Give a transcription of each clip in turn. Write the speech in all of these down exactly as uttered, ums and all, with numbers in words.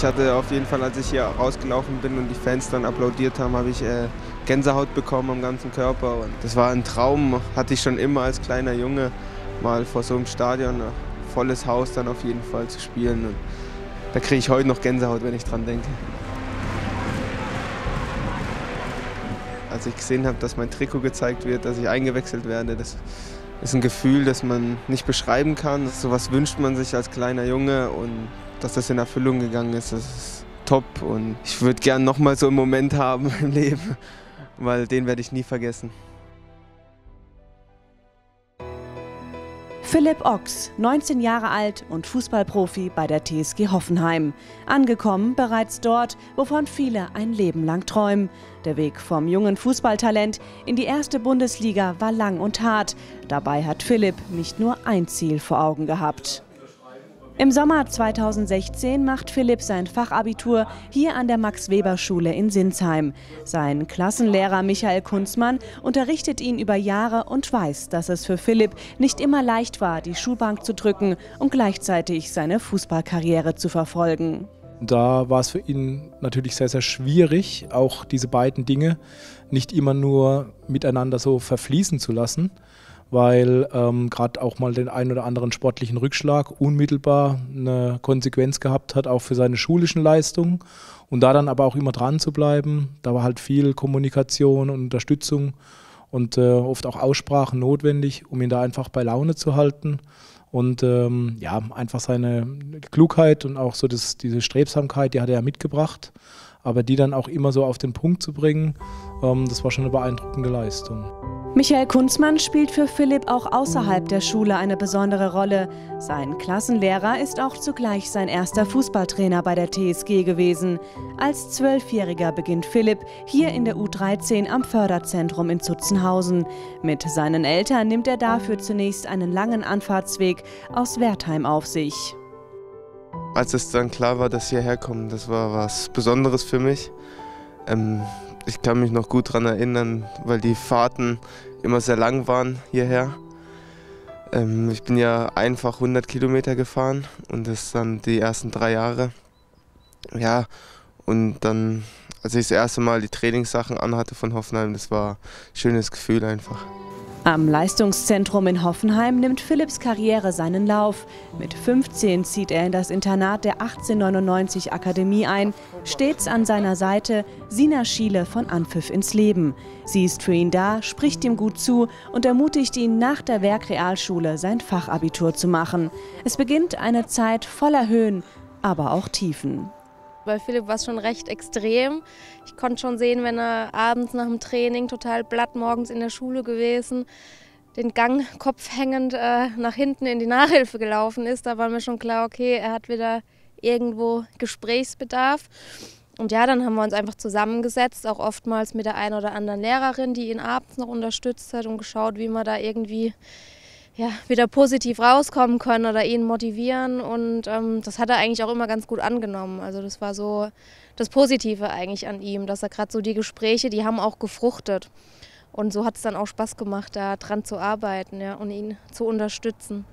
Ich hatte auf jeden Fall, als ich hier rausgelaufen bin und die Fans dann applaudiert haben, habe ich äh, Gänsehaut bekommen am ganzen Körper. Und das war ein Traum, hatte ich schon immer als kleiner Junge, mal vor so einem Stadion, ein volles Haus dann auf jeden Fall zu spielen. Und da kriege ich heute noch Gänsehaut, wenn ich dran denke. Als ich gesehen habe, dass mein Trikot gezeigt wird, dass ich eingewechselt werde, das ist ein Gefühl, das man nicht beschreiben kann. So was wünscht man sich als kleiner Junge und dass das in Erfüllung gegangen ist, das ist top. Und ich würde gern noch mal so einen Moment haben im Leben, weil den werde ich nie vergessen. Philipp Ochs, neunzehn Jahre alt und Fußballprofi bei der T S G Hoffenheim. Angekommen bereits dort, wovon viele ein Leben lang träumen. Der Weg vom jungen Fußballtalent in die erste Bundesliga war lang und hart. Dabei hat Philipp nicht nur ein Ziel vor Augen gehabt. Im Sommer zweitausendsechzehn macht Philipp sein Fachabitur hier an der Max-Weber-Schule in Sinsheim. Sein Klassenlehrer Michael Kunzmann unterrichtet ihn über Jahre und weiß, dass es für Philipp nicht immer leicht war, die Schulbank zu drücken und gleichzeitig seine Fußballkarriere zu verfolgen. Da war es für ihn natürlich sehr, sehr schwierig, auch diese beiden Dinge nicht immer nur miteinander so verfließen zu lassen, weil ähm, gerade auch mal den einen oder anderen sportlichen Rückschlag unmittelbar eine Konsequenz gehabt hat, auch für seine schulischen Leistungen. Und da dann aber auch immer dran zu bleiben, da war halt viel Kommunikation und Unterstützung und äh, oft auch Aussprachen notwendig, um ihn da einfach bei Laune zu halten. Und ähm, ja, einfach seine Klugheit und auch so das, diese Strebsamkeit, die hat er ja mitgebracht. Aber die dann auch immer so auf den Punkt zu bringen, ähm, das war schon eine beeindruckende Leistung. Michael Kunzmann spielt für Philipp auch außerhalb der Schule eine besondere Rolle. Sein Klassenlehrer ist auch zugleich sein erster Fußballtrainer bei der T S G gewesen. Als Zwölfjähriger beginnt Philipp hier in der U dreizehn am Förderzentrum in Zutzenhausen. Mit seinen Eltern nimmt er dafür zunächst einen langen Anfahrtsweg aus Wertheim auf sich. Als es dann klar war, dass ich hierher komme, das war was Besonderes für mich. Ähm, ich kann mich noch gut daran erinnern, weil die Fahrten immer sehr lang waren hierher. Ähm, ich bin ja einfach hundert Kilometer gefahren und das dann die ersten drei Jahre. Ja, und dann, als ich das erste Mal die Trainingssachen anhatte von Hoffenheim, das war ein schönes Gefühl einfach. Am Leistungszentrum in Hoffenheim nimmt Philipps Karriere seinen Lauf. Mit fünfzehn zieht er in das Internat der achtzehnhundertneunundneunzig Akademie ein. Stets an seiner Seite Sina Schiele von Anpfiff ins Leben. Sie ist für ihn da, spricht ihm gut zu und ermutigt ihn, nach der Werkrealschule sein Fachabitur zu machen. Es beginnt eine Zeit voller Höhen, aber auch Tiefen. Bei Philipp war es schon recht extrem. Ich konnte schon sehen, wenn er abends nach dem Training total platt morgens in der Schule gewesen, den Gang kopfhängend äh, nach hinten in die Nachhilfe gelaufen ist. Da war mir schon klar, okay, er hat wieder irgendwo Gesprächsbedarf. Und ja, dann haben wir uns einfach zusammengesetzt, auch oftmals mit der einen oder anderen Lehrerin, die ihn abends noch unterstützt hat und geschaut, wie man da irgendwie ja, wieder positiv rauskommen können oder ihn motivieren, und ähm, das hat er eigentlich auch immer ganz gut angenommen. Also das war so das Positive eigentlich an ihm, dass er gerade so die Gespräche, die haben auch gefruchtet, und so hat es dann auch Spaß gemacht, da dran zu arbeiten, ja, und ihn zu unterstützen.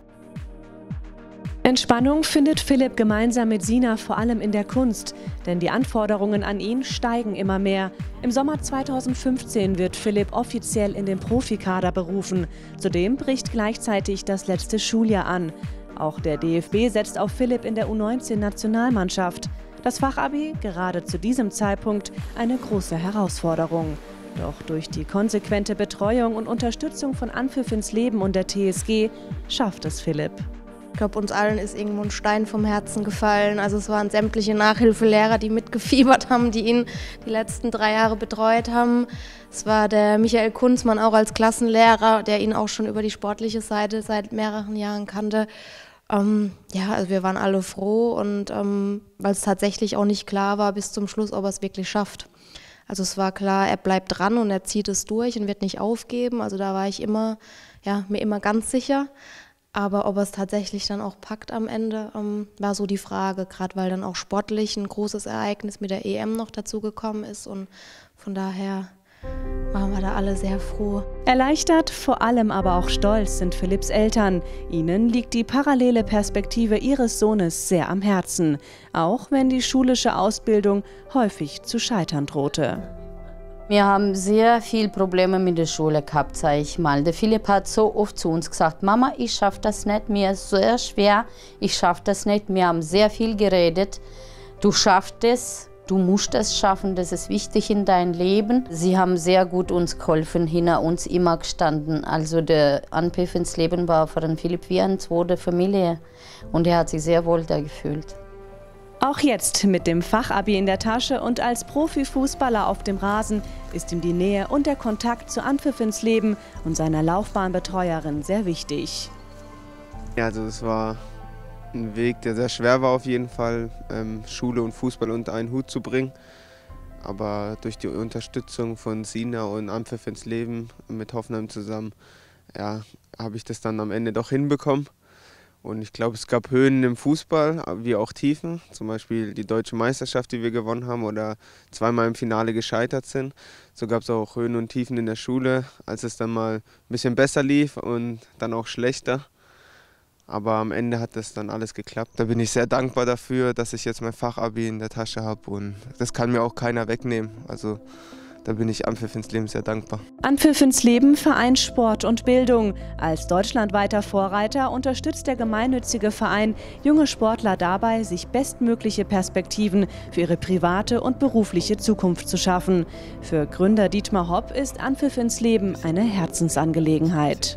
Entspannung findet Philipp gemeinsam mit Sina vor allem in der Kunst, denn die Anforderungen an ihn steigen immer mehr. Im Sommer zweitausendfünfzehn wird Philipp offiziell in den Profikader berufen. Zudem bricht gleichzeitig das letzte Schuljahr an. Auch der D F B setzt auf Philipp in der U neunzehn-Nationalmannschaft. Das Fachabi gerade zu diesem Zeitpunkt eine große Herausforderung. Doch durch die konsequente Betreuung und Unterstützung von Anpfiff ins Leben und der T S G schafft es Philipp. Ich glaube, uns allen ist irgendwo ein Stein vom Herzen gefallen. Also es waren sämtliche Nachhilfelehrer, die mitgefiebert haben, die ihn die letzten drei Jahre betreut haben. Es war der Michael Kunzmann auch als Klassenlehrer, der ihn auch schon über die sportliche Seite seit mehreren Jahren kannte. Ähm, ja, also wir waren alle froh, und ähm, weil es tatsächlich auch nicht klar war bis zum Schluss, ob er es wirklich schafft. Also es war klar, er bleibt dran und er zieht es durch und wird nicht aufgeben. Also da war ich immer, ja, mir immer ganz sicher. Aber ob er es tatsächlich dann auch packt am Ende, ähm, war so die Frage, gerade weil dann auch sportlich ein großes Ereignis mit der E M noch dazu gekommen ist. Und von daher waren wir da alle sehr froh. Erleichtert, vor allem aber auch stolz sind Philipps Eltern. Ihnen liegt die parallele Perspektive ihres Sohnes sehr am Herzen, auch wenn die schulische Ausbildung häufig zu scheitern drohte. Wir haben sehr viele Probleme mit der Schule gehabt, sage ich mal. Der Philipp hat so oft zu uns gesagt, Mama, ich schaffe das nicht, mir ist sehr schwer, ich schaffe das nicht. Wir haben sehr viel geredet. Du schaffst es. Du musst es schaffen, das ist wichtig in deinem Leben. Sie haben sehr gut uns geholfen, hinter uns immer gestanden. Also der Anpfiff ins Leben war für den Philipp wie eine zweite Familie und er hat sich sehr wohl da gefühlt. Auch jetzt mit dem Fachabi in der Tasche und als Profifußballer auf dem Rasen ist ihm die Nähe und der Kontakt zu Anpfiff ins Leben und seiner Laufbahnbetreuerin sehr wichtig. Ja, also es war ein Weg, der sehr schwer war auf jeden Fall, ähm, Schule und Fußball unter einen Hut zu bringen. Aber durch die Unterstützung von Sina und Anpfiff ins Leben mit Hoffenheim zusammen, ja, habe ich das dann am Ende doch hinbekommen. Und ich glaube, es gab Höhen im Fußball, wie auch Tiefen. Zum Beispiel die deutsche Meisterschaft, die wir gewonnen haben oder zweimal im Finale gescheitert sind. So gab es auch Höhen und Tiefen in der Schule, als es dann mal ein bisschen besser lief und dann auch schlechter. Aber am Ende hat das dann alles geklappt. Da bin ich sehr dankbar dafür, dass ich jetzt mein Fachabi in der Tasche habe und das kann mir auch keiner wegnehmen. Also da bin ich Anpfiff ins Leben sehr dankbar. Anpfiff ins Leben vereint Sport und Bildung. Als deutschlandweiter Vorreiter unterstützt der gemeinnützige Verein junge Sportler dabei, sich bestmögliche Perspektiven für ihre private und berufliche Zukunft zu schaffen. Für Gründer Dietmar Hopp ist Anpfiff ins Leben eine Herzensangelegenheit.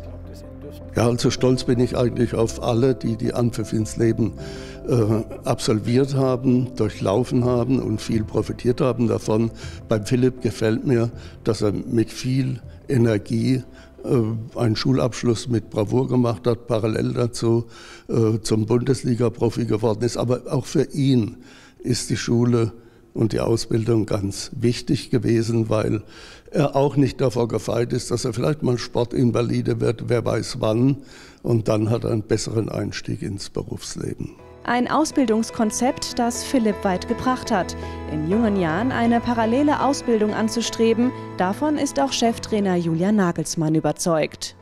Ja, also stolz bin ich eigentlich auf alle, die die Anpfiff ins Leben äh, absolviert haben, durchlaufen haben und viel profitiert haben davon. Beim Philipp gefällt mir, dass er mit viel Energie äh, einen Schulabschluss mit Bravour gemacht hat, parallel dazu äh, zum Bundesliga-Profi geworden ist. Aber auch für ihn ist die Schule und die Ausbildung ganz wichtig gewesen, weil er auch nicht davor gefeit ist, dass er vielleicht mal Sportinvalide wird, wer weiß wann. Und dann hat er einen besseren Einstieg ins Berufsleben. Ein Ausbildungskonzept, das Philipp weit gebracht hat. In jungen Jahren eine parallele Ausbildung anzustreben, davon ist auch Cheftrainer Julian Nagelsmann überzeugt.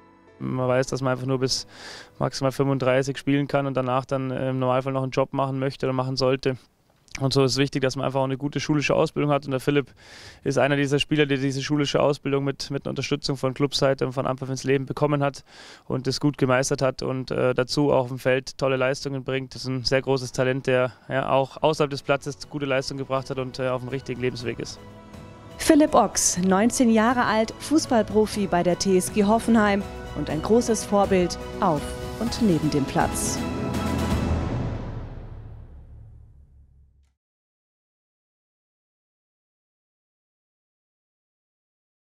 Man weiß, dass man einfach nur bis maximal fünfunddreißig spielen kann und danach dann im Normalfall noch einen Job machen möchte oder machen sollte. Und so ist es wichtig, dass man einfach auch eine gute schulische Ausbildung hat. Und der Philipp ist einer dieser Spieler, der diese schulische Ausbildung mit, mit einer Unterstützung von Clubseite und von Anpfiff ins Leben bekommen hat und das gut gemeistert hat und äh, dazu auch auf dem Feld tolle Leistungen bringt. Das ist ein sehr großes Talent, der ja, auch außerhalb des Platzes gute Leistung gebracht hat und äh, auf dem richtigen Lebensweg ist. Philipp Ochs, neunzehn Jahre alt, Fußballprofi bei der T S G Hoffenheim und ein großes Vorbild auf und neben dem Platz.